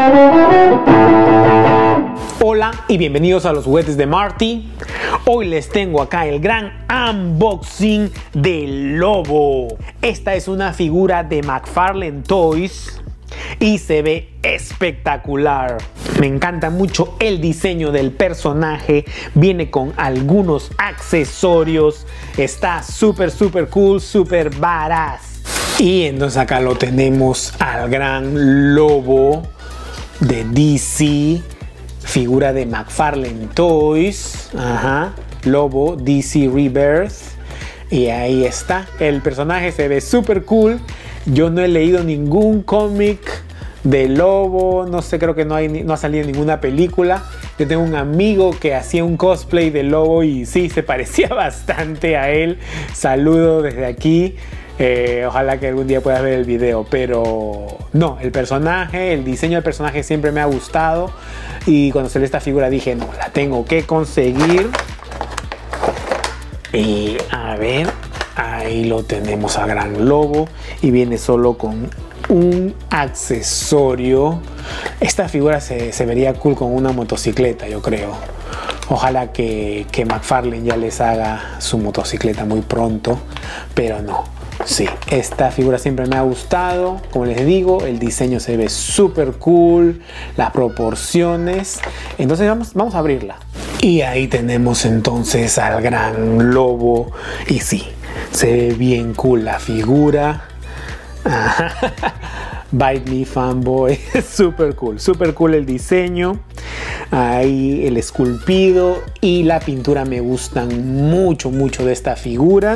Hola y bienvenidos a los juguetes de Marty. Hoy les tengo acá el gran unboxing del Lobo. Esta es una figura de McFarlane Toys y se ve espectacular. Me encanta mucho el diseño del personaje. Viene con algunos accesorios. Está súper cool, súper badass. Y entonces acá lo tenemos al gran Lobo de DC. Figura de McFarlane Toys. Ajá. Lobo DC Rebirth. Y ahí está. El personaje se ve súper cool. Yo no he leído ningún cómic de Lobo. No sé, creo que no ha salido ninguna película. Yo tengo un amigo que hacía un cosplay de Lobo y sí, se parecía bastante a él. Saludo desde aquí. Ojalá que algún día puedas ver el video. Pero no, el personaje, el diseño del personaje siempre me ha gustado. Y cuando salió esta figura dije, no, la tengo que conseguir. Y a ver, ahí lo tenemos a gran Lobo. Y viene solo con un accesorio. Esta figura se vería cool con una motocicleta, yo creo. Ojalá que McFarlane ya les haga su motocicleta muy pronto. Pero no. Sí, esta figura siempre me ha gustado. Como les digo, el diseño se ve súper cool, las proporciones. Entonces vamos a abrirla. Y ahí tenemos entonces al gran Lobo. Y sí, se ve bien cool la figura. Bite Me Fanboy. Súper cool el diseño. Ahí el esculpido y la pintura me gustan mucho de esta figura.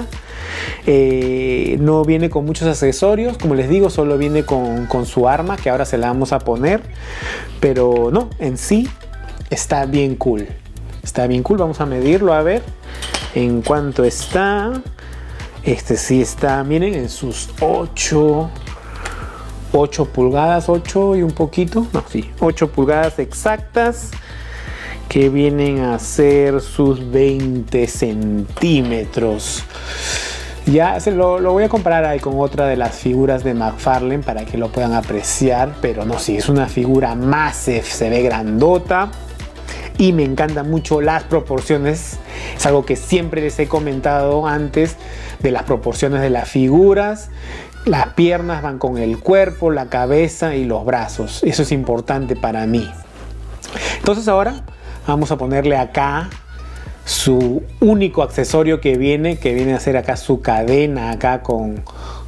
No viene con muchos accesorios, como les digo, solo viene con su arma, que ahora se la vamos a poner. Pero no, en sí está bien cool. Está bien cool, vamos a medirlo a ver en cuánto está. Este sí está, miren, en sus 8 pulgadas, 8 y un poquito. No, sí, 8 pulgadas exactas, que vienen a ser sus 20 centímetros. Ya lo voy a comparar ahí con otra de las figuras de McFarlane para que lo puedan apreciar. Pero no, sí, es una figura massive, se ve grandota. Y me encantan mucho las proporciones. Es algo que siempre les he comentado antes de las proporciones de las figuras. Las piernas van con el cuerpo, la cabeza y los brazos. Eso es importante para mí. Entonces ahora vamos a ponerle acá su único accesorio que viene a ser acá su cadena acá con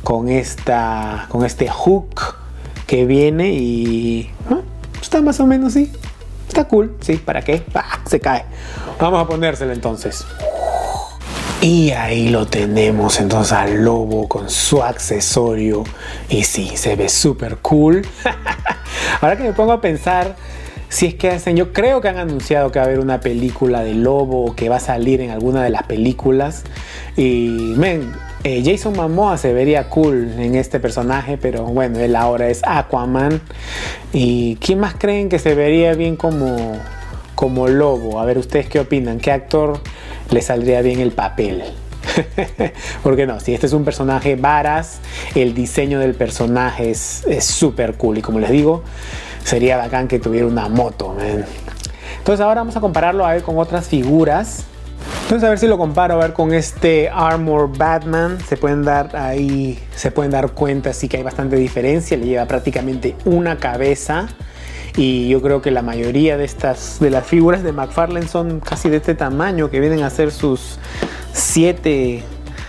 este hook que viene. Y está más o menos así. Está cool, sí, ¿para qué? Se cae. Vamos a ponérselo entonces. Y ahí lo tenemos entonces al Lobo con su accesorio. Y sí, se ve súper cool. Ahora que me pongo a pensar, si es que yo creo que han anunciado que va a haber una película de Lobo, o que va a salir en alguna de las películas. Y Jason Momoa se vería cool en este personaje, pero bueno, él ahora es Aquaman. ¿Y quién más creen que se vería bien como Lobo? A ver, ¿ustedes qué opinan? ¿Qué actor le saldría bien el papel? Porque no, si este es un personaje varas, el diseño del personaje es súper cool. Y como les digo, sería bacán que tuviera una moto, man. Entonces ahora vamos a compararlo a ver con otras figuras. Entonces a ver si lo comparo a ver con este Armor Batman. Se pueden dar cuenta, sí que hay bastante diferencia. Le lleva prácticamente una cabeza. Y yo creo que la mayoría de las figuras de McFarlane son casi de este tamaño, que vienen a ser sus 7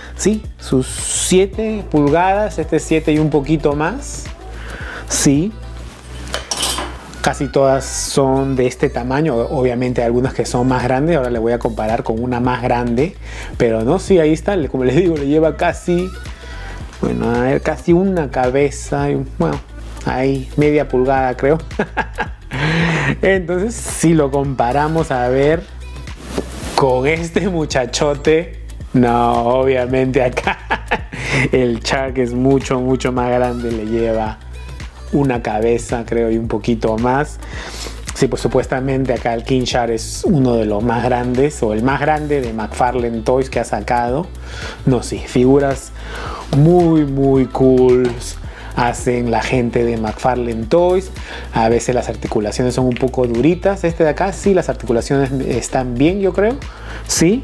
pulgadas. Este 7 y un poquito más. Sí. Casi todas son de este tamaño. Obviamente hay algunas que son más grandes. Ahora le voy a comparar con una más grande. Pero no, sí, ahí está. Como les digo, le lleva casi, bueno, a ver, casi una cabeza. Y, bueno, ahí media pulgada creo. Entonces, si lo comparamos a ver con este muchachote, no, obviamente acá el Shark es mucho más grande. Le lleva una cabeza, creo, y un poquito más. Sí, pues supuestamente acá el King Shark es uno de los más grandes, o el más grande de McFarlane Toys que ha sacado. No, sí, figuras muy cool. hacen la gente de McFarlane Toys. A veces las articulaciones son un poco duritas. Este de acá sí, las articulaciones están bien, yo creo. Sí.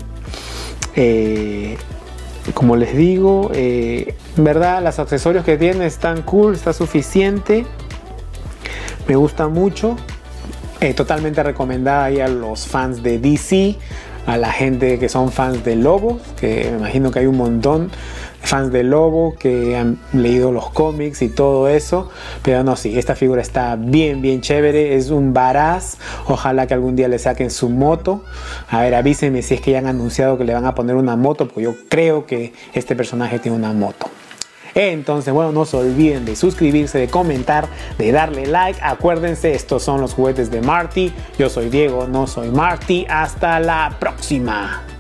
Como les digo, verdad, los accesorios que tiene están cool, está suficiente. Me gusta mucho. Totalmente recomendada ahí a los fans de DC, a la gente que son fans de Lobo, que me imagino que hay un montón de fans de Lobo que han leído los cómics y todo eso. Pero no, sí, esta figura está bien chévere, es un badass. Ojalá que algún día le saquen su moto. A ver, avísenme si es que ya han anunciado que le van a poner una moto, porque yo creo que este personaje tiene una moto. Entonces, bueno, no se olviden de suscribirse, de comentar, de darle like. Acuérdense, estos son los juguetes de Marty. Yo soy Diego, no soy Marty. Hasta la próxima.